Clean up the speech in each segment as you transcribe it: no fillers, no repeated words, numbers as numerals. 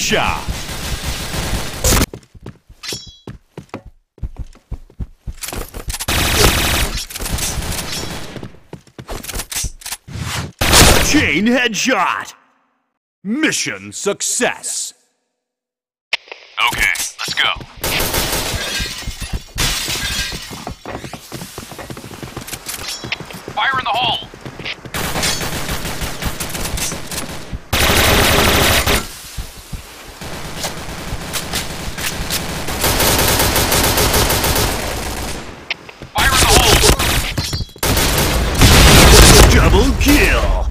Headshot. Chain headshot. Mission success. Okay, let's go. Fire in the hole! Fire in the hole! Double kill.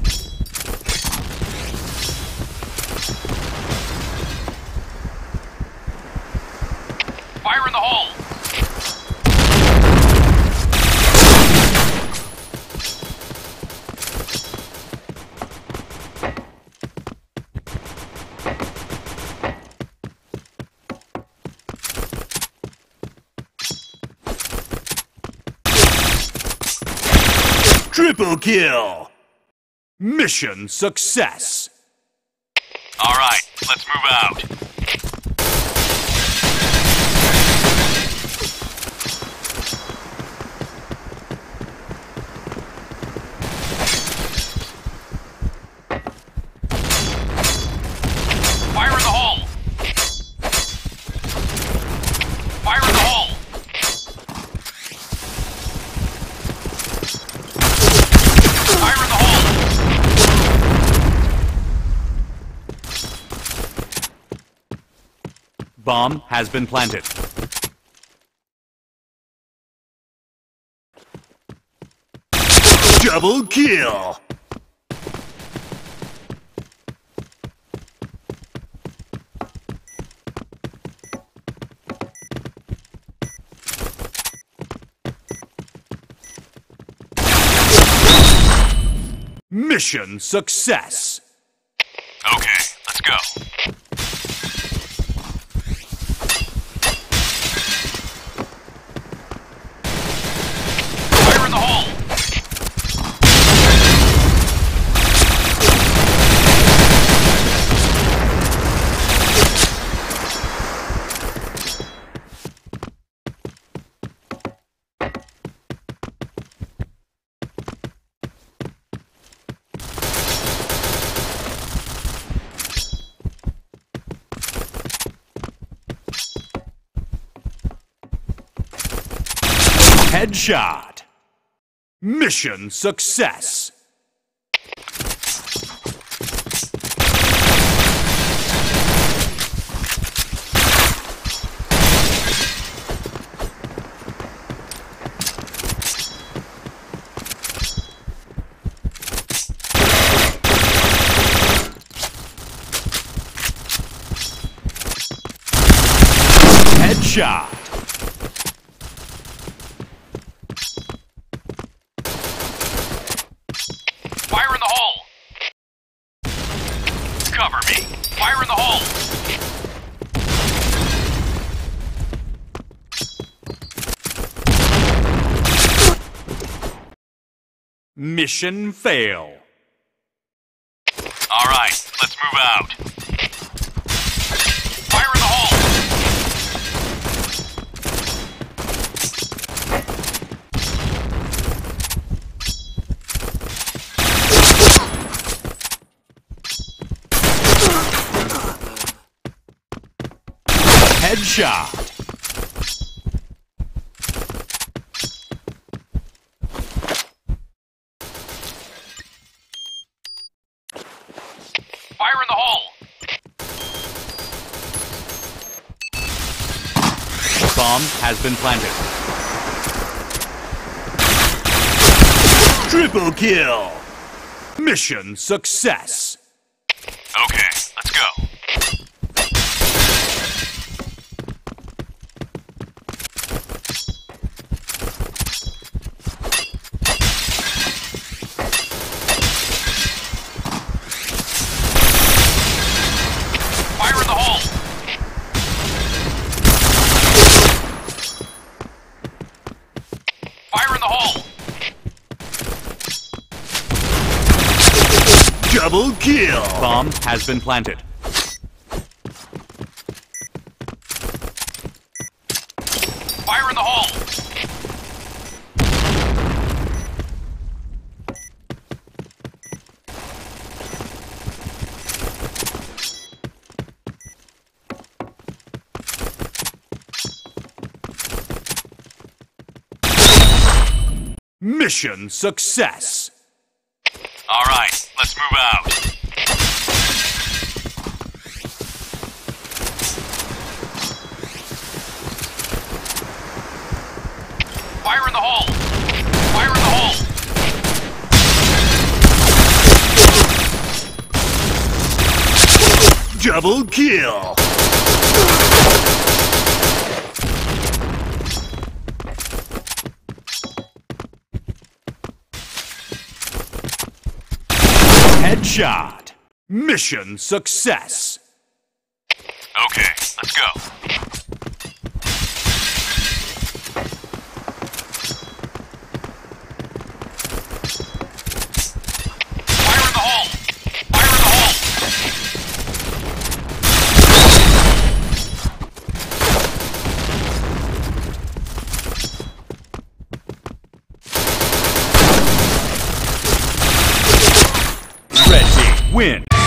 Fire in the hole! Triple kill. Mission success. All right, let's move out. Fire in the hole! Fire in the hole! Fire in the hole! Bomb has been planted. Double kill. Mission success. Okay, let's go. Fire in the hole! Headshot. Mission success. Headshot. Fire in the hole! Cover me! Fire in the hole! Mission fail. All right, let's move out. Fire in the hole! Headshot. Fire in the hole! Bomb has been planted. Triple kill. Mission success. Okay, let's go. Fire in the hole! Fire in the hole! Double kill. Bomb has been planted. Fire in the hole! Mission success! Alright, let's move out. Fire in the hole! Fire in the hole! Double kill! Headshot! Mission success! Okay, let's go. Fire in the hole! Fire in the hole! Red team win!